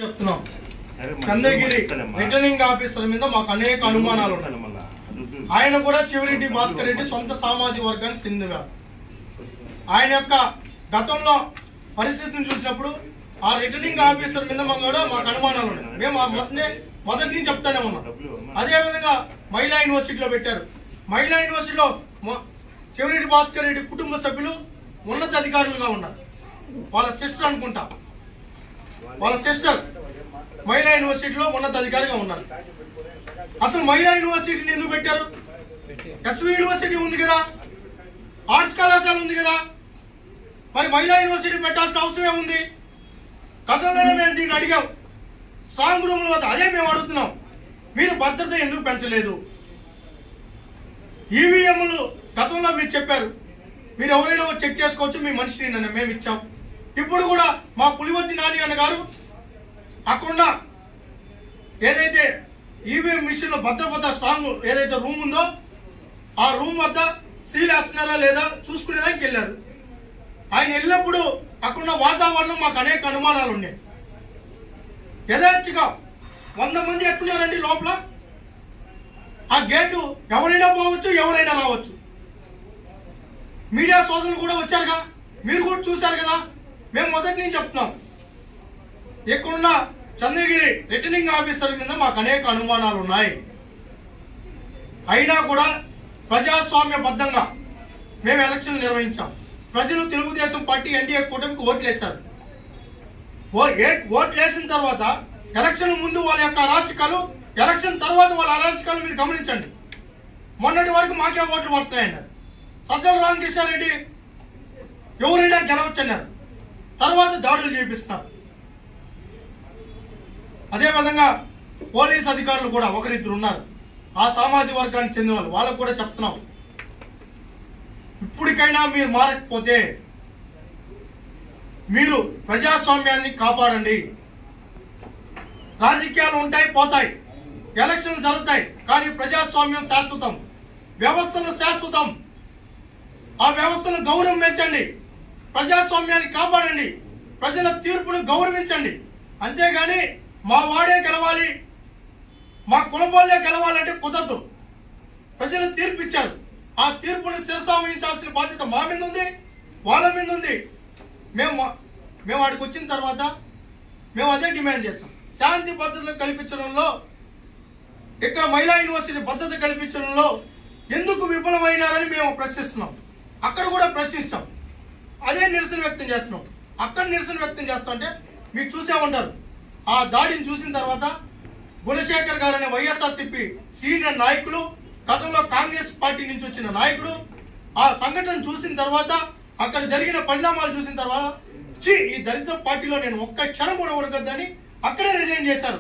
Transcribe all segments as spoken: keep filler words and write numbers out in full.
చెప్తున్నాం Chandragiri returning officer మీద మాకు అనేక అనుమానాలు ఉన్నాయి. ఆయన కూడా చివరెడ్డి భాస్కర్ రెడ్డి సొంత సామాజిక వర్గానికి చెందిన ఆయన యొక్క గతంలో పరిస్థితిని చూసినప్పుడు ఆ రిటర్నింగ్ ఆఫీసర్ మీద మాకు కూడా మాకు అనుమానాలు ఉన్నాయి. మేము మొదటి మొదటి నుంచి చెప్తానే ఉన్నాం. అదే విధంగా మహిళా యూనివర్సిటీలో పెట్టారు. మహిళా యూనివర్సిటీలో చివరెడ్డి భాస్కర్ రెడ్డి కుటుంబ సభ్యులు ఉన్నత అధికారులుగా ఉన్నారు. వాళ్ళ సిస్టర్ అనుకుంటా, వాళ్ళ సిస్టర్ మహిళా యూనివర్సిటీలో ఉన్నత అధికారిగా ఉన్నారు. అసలు మహిళా యూనివర్సిటీని ఎందుకు పెట్టారు? ఎస్వి యూనివర్సిటీ ఉంది కదా, ఆర్ట్స్ కళాశాల ఉంది కదా, మరి మహిళా యూనివర్సిటీ పెట్టాల్సిన అవసరం ఏముంది? గతంలోనే మేము దీన్ని అడిగాం. స్ట్రాంగ్ రూమ్ లో అదే మేము అడుగుతున్నాం. మీరు భద్రత ఎందుకు పెంచలేదు? ఈవీఎంలు గతంలో మీరు చెప్పారు, మీరు ఎవరైనా చెక్ చేసుకోవచ్చు, మీ మనిషిని నన్ను మేము ఇచ్చాం. ఇప్పుడు కూడా మా పులివర్తి నాని అన్న గారు అక్కడ ఏదైతే ఈవీఎం మిషన్ లో భద్రపద స్ట్రాంగ్ ఏదైతే రూమ్ ఉందో ఆ రూమ్ వద్ద సీల్ వేస్తున్నారా లేదా చూసుకునేదానికి వెళ్ళారు. ఆయన వెళ్ళినప్పుడు అక్కడున్న వాతావరణం మాకు అనేక అనుమానాలు ఉన్నాయి. యథేచ్ఛగా వంద మంది ఎట్టున్నారండి లోపల. ఆ గేటు ఎవరైనా పోవచ్చు, ఎవరైనా రావచ్చు. మీడియా సోదరులు కూడా వచ్చారుగా, మీరు కూడా చూశారు కదా. మేము మొదటి నుంచి చెప్తున్నాం, ఇక్కడున్న చంద్రగిరి రిటర్నింగ్ ఆఫీసర్ మీద మాకు అనేక అనుమానాలు ఉన్నాయి. అయినా కూడా ప్రజాస్వామ్యబద్ధంగా మేము ఎలక్షన్ నిర్వహించాం. ప్రజలు తెలుగుదేశం పార్టీ ఎన్డీఏ కూటమికి ఓట్లు వేశారు. ఓట్లు వేసిన తర్వాత ఎలక్షన్ ముందు వాళ్ళ యొక్క అరాచకాలు, ఎలక్షన్ తర్వాత వాళ్ళ అరాచకాలు మీరు గమనించండి. మొన్నటి వరకు మాకే ఓట్లు పడుతున్నాయన్నారు. సజ్జల రామకృష్ణారెడ్డి ఎవరైనా గెలవచ్చన్నారు. తర్వాత దాడులు చేపిస్తున్నారు. అదేవిధంగా పోలీస్ అధికారులు కూడా ఒకరిద్దరు ఉన్నారు, ఆ సామాజిక వర్గానికి చెందిన వాళ్ళు. వాళ్ళకు కూడా చెప్తున్నాం, ఇప్పటికైనా మీరు మారకపోతే మీరు ప్రజాస్వామ్యాన్ని కాపాడండి. రాజకీయాలు ఉంటాయి, పోతాయి, ఎలక్షన్లు జరుగుతాయి, కానీ ప్రజాస్వామ్యం శాశ్వతం, వ్యవస్థలు శాశ్వతం. ఆ వ్యవస్థను గౌరవించండి, ప్రజాస్వామ్యాన్ని కాపాడండి, ప్రజల తీర్పును గౌరవించండి. అంతేగాని మా వాడే గెలవాలి, మా కులంబాలే గెలవాలంటే కుదరదు. ప్రజలు తీర్పు ఇచ్చారు, ఆ తీర్పును శిరసావహించాల్సిన బాధ్యత మా మీద ఉంది, వాళ్ళ మీద ఉంది. మేము మేము వాడికి వచ్చిన తర్వాత మేము అదే డిమాండ్ చేస్తాం. శాంతి భద్రతలు కల్పించడంలో, ఇక్కడ మహిళా యూనివర్సిటీ భద్రత కల్పించడంలో ఎందుకు విఫలమైనారని మేము ప్రశ్నిస్తున్నాం. అక్కడ కూడా ప్రశ్నిస్తాం, అదే నిరసన వ్యక్తం చేస్తున్నాం. అక్కడ నిరసన వ్యక్తం చేస్తాం అంటే మీరు చూసే ఉంటారు. ఆ దాడిని చూసిన తర్వాత గుణశేఖర్ గారు అనే వైఎస్ఆర్సీపీ సీనియర్ నాయకులు, గతంలో కాంగ్రెస్ పార్టీ నుంచి వచ్చిన నాయకుడు, ఆ సంఘటన చూసిన తర్వాత, అక్కడ జరిగిన పరిణామాలు చూసిన తర్వాత చి ఈ దళిత పార్టీలో నేను ఒక్క క్షణం కూడా ఉరగద్దని అక్కడే రిజైన్ చేశారు.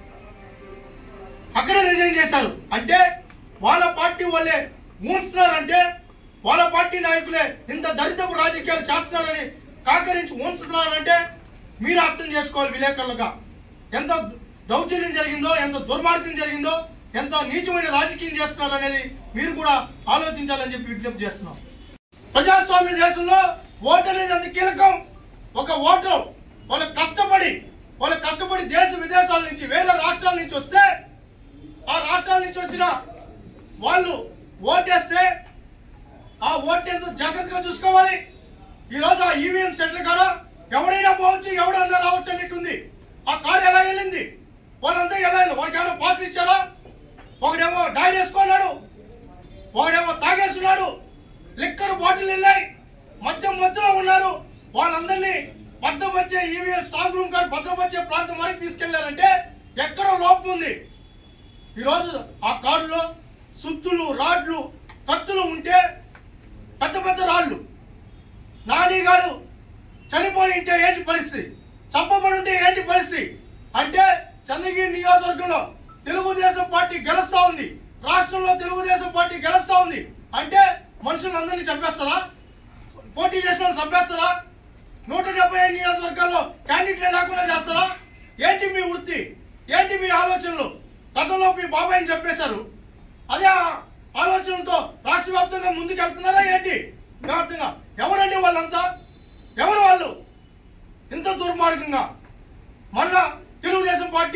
అక్కడే రిజైన్ చేశారు అంటే వాళ్ళ పార్టీ వాళ్ళే ఊన్స్తున్నారంటే, వాళ్ళ పార్టీ నాయకులే ఇంత దళితపు రాజకీయాలు చేస్తున్నారని కాకరించి ఊన్స్తున్నారంటే మీరు అర్థం చేసుకోవాలి విలేకరులుగా ఎంత దౌర్జన్యం జరిగిందో, ఎంత దుర్మార్గం జరిగిందో, ఎంత నీచమైన రాజకీయం చేస్తున్నారు అనేది మీరు కూడా ఆలోచించాలని చెప్పి విజ్ఞప్తి చేస్తున్నాం. ప్రజాస్వామ్య దేశంలో ఓటు అనేది అంత కీలకం. ఒక ఓటు వాళ్ళ కష్టపడి వాళ్ళ కష్టపడి దేశ విదేశాల నుంచి, వేరే రాష్ట్రాల నుంచి వస్తే, ఆ రాష్ట్రాల నుంచి వచ్చిన వాళ్ళు ఓటేస్తే ఆ ఓటు ఎంతో జాగ్రత్తగా చూసుకోవాలి. ఈ రోజు ఆ ఈవీఎం సెంటర్ కాడ ఎవరైనా పోవచ్చు, ఎవడన్నా రావచ్చు అన్నట్టుంది. ఆ కారు ఎలా వెళ్ళింది, వాళ్ళంతా ఎలా వెళ్ళి వాళ్ళకి ఏమైనా పాసులు ఇచ్చారా? ఒకడేమో డైర్ వేసుకున్నాడు, ఒకడేమో తాగేస్తున్నాడు, లిక్కర్ బాటిల్ వెళ్ళాయి, మధ్య మధ్యలో ఉన్నారు. వాళ్ళందరినీ భద్రపరిచే ఈవీఎం స్ట్రాంగ్ రూమ్ కాదు భద్రపరిచే ప్రాంతం వరకు తీసుకెళ్లారంటే ఎక్కడో లోపం ఉంది. ఈరోజు ఆ కారులో సుత్తులు, రాడ్లు, కత్తులు ఉంటే, పెద్ద పెద్ద రాళ్లు. నాని గారు చనిపోయి ఉంటే ఏంటి పరిస్థితి, చంపబడి ఉంటే ఏంటి పరిస్థితి అంటే, చంద్రగిరి నియోజకవర్గంలో తెలుగుదేశం పార్టీ గెలుస్తా ఉంది, రాష్ట్రంలో తెలుగుదేశం పార్టీ గెలుస్తా ఉంది అంటే మనుషులందరినీ చంపేస్తారా? పోటీ చేసిన వాళ్ళు చంపేస్తారా? నూట డెబ్బై ఐదు నియోజకవర్గాల్లో క్యాండిడేట్ లేకుండా చేస్తారా? ఏంటి మీ వృత్తి, ఏంటి మీ ఆలోచనలు? గతంలో మీ బాబాయిని చంపేశారు, అదే ఆలోచనతో రాష్ట్ర వ్యాప్తంగా ముందుకు వెళ్తున్నారా ఏంటి? వ్యాప్తంగా ఎవరండి వాళ్ళంతా? ఎవరు వాళ్ళు ఇంత దుర్మార్గంగా? మళ్ళా తెలుగు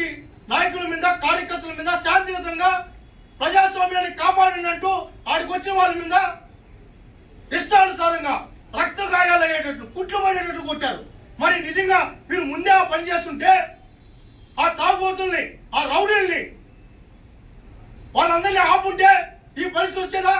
పార్టీ నాయకుల మీద కార్యకర్తల మీద శాంతియుతంగా ప్రజాస్వామ్యాన్ని కాపాడినట్టు ఆడికి వచ్చిన వాళ్ళ మీద ఇష్టానుసారంగా రక్త గాయాలు అయ్యేటట్లు కుట్లు పడేటట్లు కొట్టారు. మరి నిజంగా మీరు ముందే ఆ పని చేస్తుంటే ఆ తాగుబోతుల్ని ఆ రౌడీల్ని వాళ్ళందరినీ ఆపుంటే ఈ పరిస్థితి వచ్చేదా?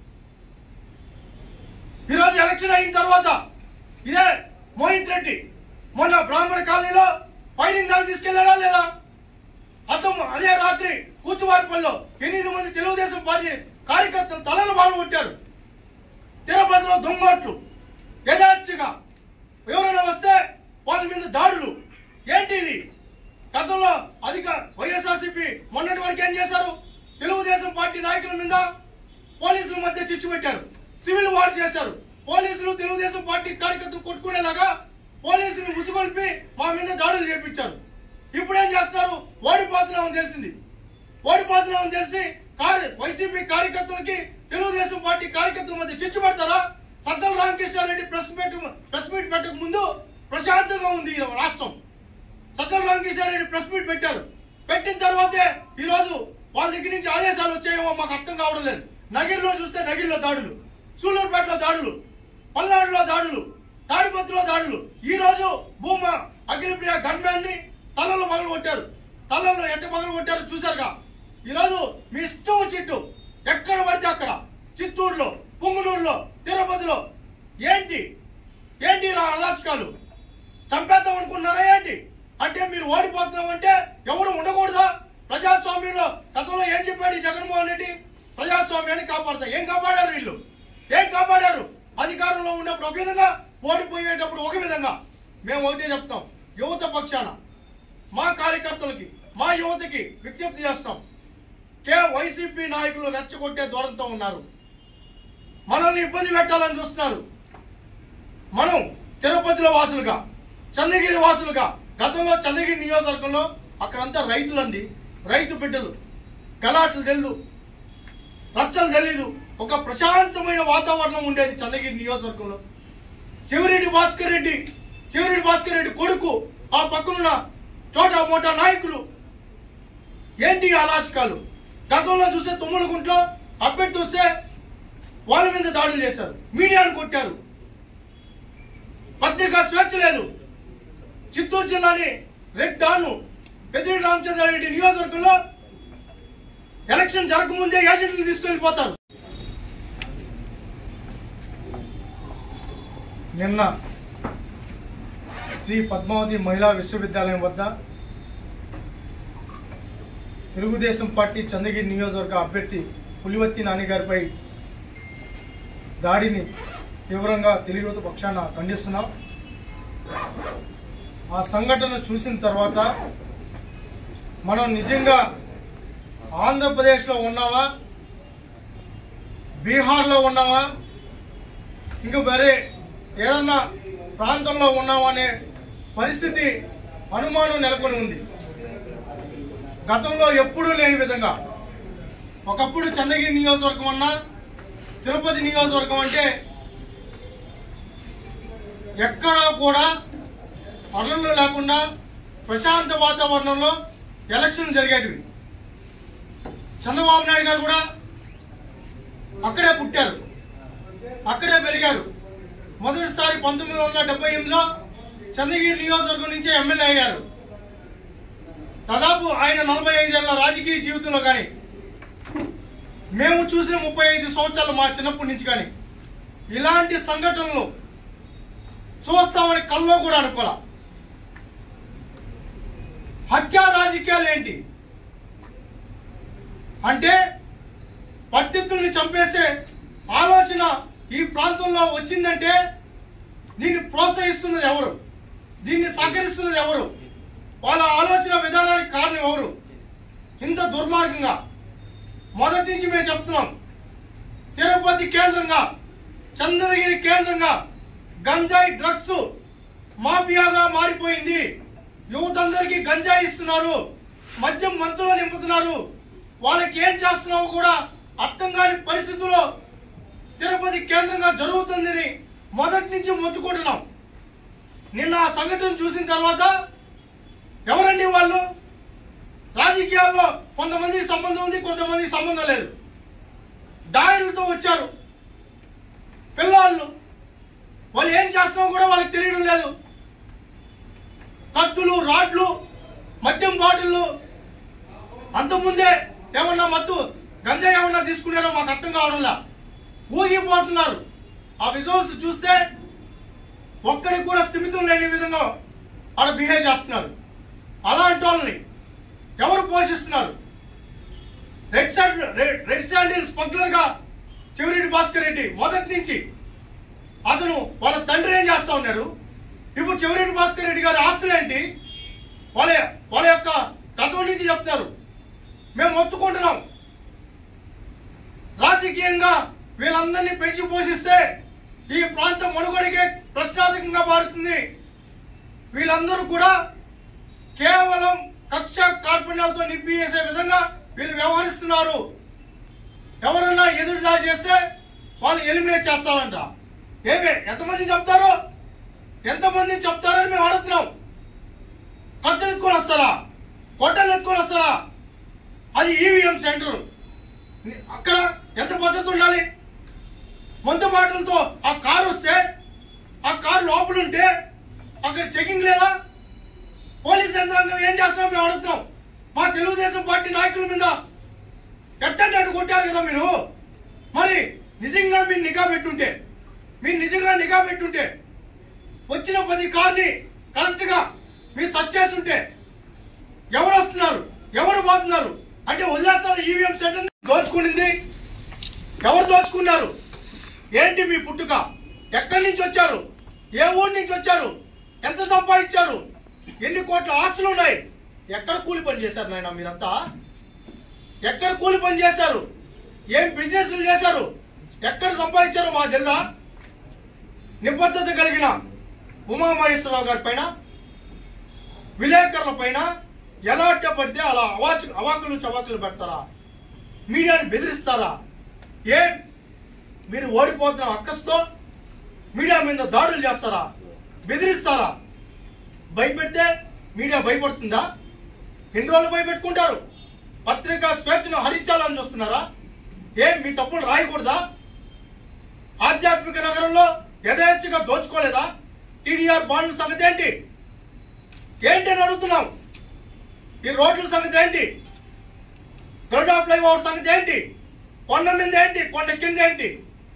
ఈరోజు ఎలక్షన్ అయిన తర్వాత ఇదే మోహిత్ రెడ్డి మొన్న బ్రాహ్మణ కాలనీలో ఫైటింగ్ దాకా తీసుకెళ్లాడా లేదా? అతను అదే రాత్రి కూచువారిపల్లిలో ఎనిమిది మంది తెలుగుదేశం పార్టీ కార్యకర్తలు తలలు బాగా కొట్టారు. తిరుపతిలో దొంగోట్లు యథార్చిగా ఎవరైనా వస్తే వాళ్ళ మీద దాడులు. ఏంటి ఇది? గతంలో అధిక వైఎస్ఆర్సీపీ మొన్నటి వరకు ఏం చేశారు? తెలుగుదేశం పార్టీ నాయకుల మీద పోలీసుల మధ్య చిచ్చు పెట్టారు, సివిల్ వార్ చేశారు. పోలీసులు తెలుగుదేశం పార్టీ కార్యకర్తలు కొట్టుకునేలాగా పోలీసులు ముసుగొల్పి మా మీద దాడులు చేపించారు. ఇప్పుడు ఏం చేస్తున్నారు? ఓడిపోతున్నామని తెలిసింది. ఓడిపోతున్నామని తెలిసి వైసీపీ కార్యకర్తలకి తెలుగుదేశం పార్టీ కార్యకర్తల మధ్య చిచ్చు పెడతారా? Sajjala Ramakrishna Reddy press meet press meet పెట్టక ముందు ప్రశాంతంగా ఉంది ఈ రాష్ట్రం. సజ్జల రామకృష్ణారెడ్డి ప్రెస్ మీట్ పెట్టారు. పెట్టిన తర్వాతే ఈ రోజు వాళ్ళ దగ్గర నుంచి ఆదేశాలు వచ్చాయేమో మాకు అర్థం కావడం లేదు. నగిరిలో చూస్తే నగిరిలో దాడులు, సూలూరుపేటలో దాడులు, పల్నాడులో దాడులు, తాడిపత్రిలో దాడులు. ఈ రోజు భూమా అఖిలప్రియ గన్మ్యాన్ ని తలలో పగలు కొట్టారు. తలలో ఎట్ట పగలు కొట్టారు చూసారుగా. ఈ రోజు మీ ఇష్టం వచ్చిట్టు ఎక్కడ పడితే అక్కడ చిత్తూరులో, పుంగనూరులో, తిరుపతిలో ఏంటి ఏంటి అరాచకాలు? చంపేద్దాం అనుకున్నారా ఏంటి? అంటే మీరు ఓడిపోతున్నామంటే ఎవరు ఉండకూడదా? ప్రజాస్వామ్యంలో గతంలో ఏం చెప్పాడు ఈ జగన్మోహన్ రెడ్డి? ప్రజాస్వామ్యాన్ని కాపాడతా. ఏం కాపాడారు వీళ్ళు? ఏం కాపాడారు? అధికారంలో ఉన్నప్పుడు ఒక విధంగా, ఓడిపోయేటప్పుడు ఒక విధంగా. మేము ఒకటే చెప్తాం, యువత పక్షాన మా కార్యకర్తలకి మా యువతకి విజ్ఞప్తి చేస్తాం. కే వైసీపీ నాయకులు రెచ్చగొట్టే ధోరణితో ఉన్నారు, మనల్ని ఇబ్బంది పెట్టాలని చూస్తున్నారు. మనం తిరుపతిలో వాసులుగా, చంద్రగిరి వాసులుగా, గతంలో చంద్రగిరి నియోజకవర్గంలో అక్కడంతా రైతులండి, రైతు బిడ్డలు, గలాట్లు తెలు, రచ్చలు తెలీదు. ఒక ప్రశాంతమైన వాతావరణం ఉండేది చంద్రగిరి నియోజకవర్గంలో. చెవిరెడ్డి భాస్కర్ రెడ్డి చెవిరెడ్డి భాస్కర్ రెడ్డి కొడుకు, ఆ పక్కనున్న చోటా మోటా నాయకులు ఏంటి అరాచకాలు? గతంలో చూస్తే తుమ్మలగుంట్లో అభ్యర్థి వస్తే వాళ్ళ మీద దాడులు చేశారు, మీడియాను కొట్టారు, పత్రికా స్వేచ్ఛ లేదు. చిత్తూరు జిల్లాని రెడ్ డాన్ పెద్దిరెడ్డి రామచంద్రారెడ్డి నియోజకవర్గంలో ఎలక్షన్ జరగకముందే ఏజెంట్లు తీసుకెళ్లిపోతారు. నిన్న శ్రీ పద్మావతి మహిళా విశ్వవిద్యాలయం వద్ద తెలుగుదేశం పార్టీ చంద్రగిరి నియోజకవర్గ అభ్యర్థి పులివర్తి నానిగారిపై దాడిని తీవ్రంగా తెలుగు పక్షాన ఖండిస్తున్నాం. ఆ సంఘటన చూసిన తర్వాత మనం నిజంగా ఆంధ్రప్రదేశ్లో ఉన్నావా, బీహార్లో ఉన్నావా, ఇంకా వేరే ఏదన్నా ప్రాంతంలో ఉన్నావా అనే పరిస్థితి అనుమానం నెలకొని ఉంది. గతంలో ఎప్పుడూ లేని విధంగా ఒకప్పుడు చంద్రగిరి నియోజకవర్గం అన్నా, తిరుపతి నియోజకవర్గం అంటే ఎక్కడా కూడా అర్హులు లేకుండా ప్రశాంత వాతావరణంలో ఎలక్షన్ జరిగేటివి. చంద్రబాబు నాయుడు గారు కూడా అక్కడే పుట్టారు, అక్కడే పెరిగారు. మొదటిసారి పంతొమ్మిది వందల డెబ్బై ఎనిమిదిలో చంద్రగిరి నియోజకవర్గం నుంచే ఎమ్మెల్యే అయ్యారు. దాదాపు ఆయన నలభై ఐదేళ్ల రాజకీయ జీవితంలో కానీ, మేము చూసిన ముప్పై ఐదు సంవత్సరాలు మా చిన్నప్పటి నుంచి కానీ ఇలాంటి సంఘటనలు చూస్తామని కల్లో కూడా అనుకోలే. హత్యా రాజకీయాలు ఏంటి అంటే పత్తితుల్ని చంపేసే ఆలోచన ఈ ప్రాంతంలో వచ్చిందంటే దీన్ని ప్రోత్సహిస్తున్నది ఎవరు? దీన్ని సహకరిస్తున్నది ఎవరు? వాళ్ళ ఆలోచన విధానానికి కారణం ఎవరు? ఇంత దుర్మార్గంగా మొదటి నుంచి మేము చెప్తున్నాం. తిరుపతి కేంద్రంగా, చంద్రగిరి కేంద్రంగా గంజాయి డ్రగ్స్ మాఫియాగా మారిపోయింది. యువతందరికీ గంజాయి ఇస్తున్నారు, మద్యం మంతులో నింపుతున్నారు. వాళ్ళకి ఏం చేస్తున్నావు కూడా అర్థం కాని పరిస్థితుల్లో తిరుపతి కేంద్రంగా జరుగుతుందని మొదటి నుంచి మొత్తుకుంటున్నాం. నిన్న ఆ సంఘటన చూసిన తర్వాత ఎవరండి వాళ్ళు? ఉంది, కొంతమందికి సంబంధం లేదు. డాయర్లతో వచ్చారు పిల్లలు, వాళ్ళు ఏం చేస్తున్నారో కూడా వాళ్ళకి తెలియడం లేదు. కత్తులు, రాడ్లు, మద్యం బాటిళ్ళు, అంతకుముందే ఏమన్నా మత్తు గంజా ఏమన్నా తీసుకున్నారో మాకు అర్థం కావడంలా, ఊగిపోతున్నారు. ఆ విజువల్స్ చూస్తే ఒక్కడికి కూడా స్థిమితం లేని విధంగా ఆడ బిహేవ్ చేస్తున్నారు. అలాంటి వాళ్ళని ఎవరు పోషిస్తున్నారు? Red sandal red sandal smuggler గా చెవిరెడ్డి భాస్కర్ రెడ్డి మొదటి నుంచి అతను వాళ్ళ తండ్రి ఏం చేస్తా ఉన్నారు. ఇప్పుడు చెవిరెడ్డి భాస్కర్ రెడ్డి గారి ఆస్తులు ఏంటి? వాళ్ళ వాళ్ళ యొక్క గతం నుంచి చెప్తున్నారు. మేము మొత్తుకుంటున్నాం, రాజకీయంగా వీళ్ళందరినీ పెంచి పోషిస్తే ఈ ప్రాంతం మనుగడకే ప్రశ్నార్థకంగా మారుతుంది. వీళ్ళందరూ కూడా కేవలం కక్ష కార్పణ్యాలతో నింపి చేసే విధంగా వీళ్ళు వ్యవహరిస్తున్నారు. ఎవరన్నా ఎదురు దాడి చేస్తే వాళ్ళు ఎలిమినేట్ చేస్తారంట. ఏమే ఎంతమంది చెప్తారో ఎంతమంది చెప్తారని మేము అడుగుతున్నాం. కత్తులు ఎత్తుకొని వస్తారా? గొడ్డలు ఎత్తుకొని వస్తారా? అది ఈవీఎం సెంటర్. అక్కడ ఎంత పద్ధతి ఉండాలి? మందు బాటలతో ఆ కారు వస్తే ఆ కారు లోపల ఉంటే అక్కడ చెకింగ్ లేదా? పోలీస్ యంత్రాంగం ఏం చేస్తున్నాం మేము అడుగుతున్నాం. మా తెలుగుదేశం పార్టీ నాయకుల మీద ఎట్టంటే అటు కొట్టారు కదా మీరు. మరి నిజంగా మీరు నిఘా పెట్టుంటే మీరు నిజంగా నిఘా పెట్టుంటే వచ్చిన పది కార్ని కరెక్ట్ గా మీరు సర్చ్ చేస్తుంటే ఎవరు వస్తున్నారు, ఎవరు పోతున్నారు అంటే వదిలేస్తారు. ఈవీఎం సెంటర్ దోచుకునింది ఎవరు దోచుకున్నారు? ఏంటి మీ పుట్టుక? ఎక్కడి నుంచి వచ్చారు? ఏ ఊరి నుంచి వచ్చారు? ఎంత సంపాదించారు? ఎన్ని కోట్ల ఆస్తులు ఉన్నాయి? ఎక్కడ కూలి పని చేశారు నాయన మీరంతా? ఎక్కడ కూలి పని చేశారు? ఏం బిజినెస్లు చేశారు? ఎక్కడ సంపాదించారు మా తెలుసా? నిబద్ధత కలిగిన ఉమామహేశ్వరరావు గారి పైన, విలేకరుల పైన ఎలా పడితే అలా అవాచ అవాకులు చవాకులు పెడతారా? మీడియాని బెదిరిస్తారా? ఏం మీరు ఓడిపోతున్న అక్కస్తో మీడియా మీద దాడులు చేస్తారా? బెదిరిస్తారా? భయపెడితే మీడియా భయపడుతుందా? ఎన్ని రోజులు భయపెట్టుకుంటారు? పత్రికా స్వేచ్ఛను హరించాలని చూస్తున్నారా? ఏం మీ తప్పులు రాయకూడదా? ఆధ్యాత్మిక నగరంలో యథేచ్ఛగా దోచుకోలేదా? టీడీఆర్ బాండ్ల సంగతి ఏంటి? ఏంటి అని అడుగుతున్నాం. ఈ రోడ్ల సంగతి ఏంటి? గరుడా ఫ్లైఓవర్ సంగతి ఏంటి? కొండ మీద ఏంటి? కొండ కింద ఏంటి?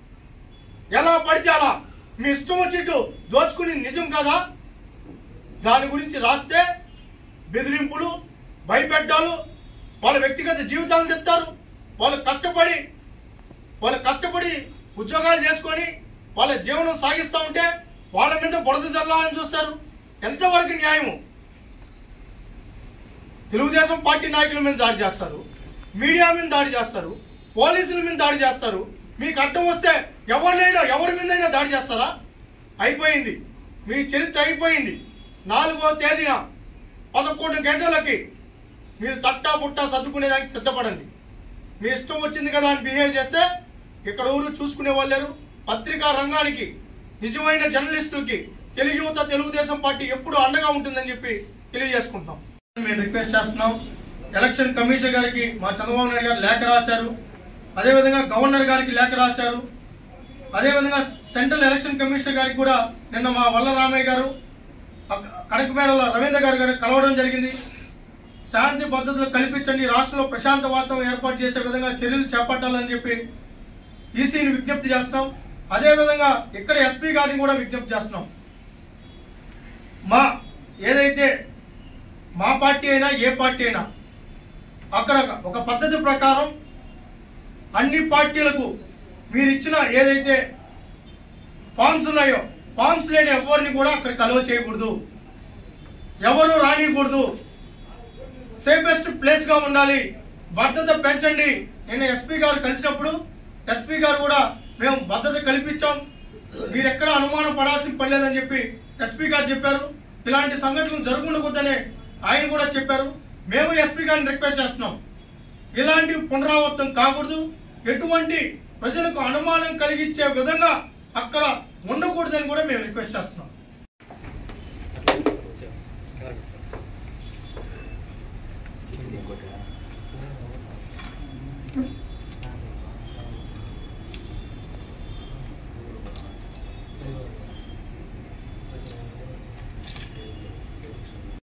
ఎలా పడితే అలా మీ ఇష్టం వచ్చిట్టు దోచుకుని నిజం కదా? దాని గురించి రాస్తే బెదిరింపులు, భయపెట్టాలు, వాళ్ళ వ్యక్తిగత జీవితాలు చెప్తారు. వాళ్ళు కష్టపడి వాళ్ళు కష్టపడి ఉద్యోగాలు చేసుకొని వాళ్ళ జీవనం సాగిస్తూ ఉంటే వాళ్ళ మీద బురద చల్లాలని చూస్తారు. ఎంతవరకు న్యాయము? తెలుగుదేశం పార్టీ నాయకుల మీద దాడి చేస్తారు, మీడియా మీద దాడి చేస్తారు, పోలీసుల మీద దాడి చేస్తారు. మీకు అడ్డం వస్తే ఎవరినైనా ఎవరి మీదైనా దాడి చేస్తారా? అయిపోయింది, మీ చరిత్ర అయిపోయింది. నాలుగో తేదీన పదకొండు గంటలకి మీరు తట్టా పుట్టా సర్దుకునేదానికి సిద్ధపడండి. మీ ఇష్టం వచ్చింది కదా అని బిహేవ్ చేస్తే ఇక్కడ ఊరు చూసుకునే వాళ్ళారు. పత్రికా రంగానికి, నిజమైన జర్నలిస్టులకి తెలుగు యువత, తెలుగుదేశం పార్టీ ఎప్పుడు అండగా ఉంటుందని చెప్పి తెలియజేసుకుంటాం. మేము రిక్వెస్ట్ చేస్తున్నాం. ఎలక్షన్ కమిషన్ గారికి మా చంద్రబాబు నాయుడు గారు లేఖ రాశారు, అదేవిధంగా గవర్నర్ గారికి లేఖ రాశారు, అదేవిధంగా సెంట్రల్ ఎలక్షన్ కమిషనర్ గారికి కూడా నిన్న మా వల్ల రామయ్య గారు, కనకమేరల రవీంద్ర గారు గారు కలవడం జరిగింది. శాంతి భద్రతలు కల్పించండి, రాష్ట్రంలో ప్రశాంత వాతావరణం ఏర్పాటు చేసే విధంగా చర్యలు చేపట్టాలని చెప్పి ఈసీని విజ్ఞప్తి చేస్తున్నాం. అదేవిధంగా ఇక్కడ ఎస్పీ గారిని కూడా విజ్ఞప్తి చేస్తున్నాం. మా ఏదైతే మా పార్టీ అయినా ఏ పార్టీ అయినా అక్కడ ఒక పద్ధతి ప్రకారం అన్ని పార్టీలకు మీరు ఇచ్చిన ఏదైతే ఫామ్స్ ఉన్నాయో ఫామ్స్ లేని ఎవరిని కూడా అక్కడికి అలౌ చేయకూడదు, ఎవరు రానియకూడదు. సేఫెస్ట్ ప్లేస్ గా ఉండాలి, భద్రత పెంచండి. నిన్న ఎస్పీ గారు కలిసినప్పుడు ఎస్పీ గారు కూడా మేము భద్రత కల్పించాం, మీరు ఎక్కడ అనుమానం పడాల్సిన పడలేదని చెప్పి ఎస్పీ గారు చెప్పారు. ఇలాంటి సంఘటనలు జరగకూడదని ఆయన కూడా చెప్పారు. మేము ఎస్పీ గారిని రిక్వెస్ట్ చేస్తున్నాం, ఇలాంటి పునరావృతం కాకూడదు, ఎటువంటి ప్రజలకు అనుమానం కలిగించే విధంగా అక్కడ ఉండకూడదని కూడా మేము రిక్వెస్ట్ చేస్తున్నాం.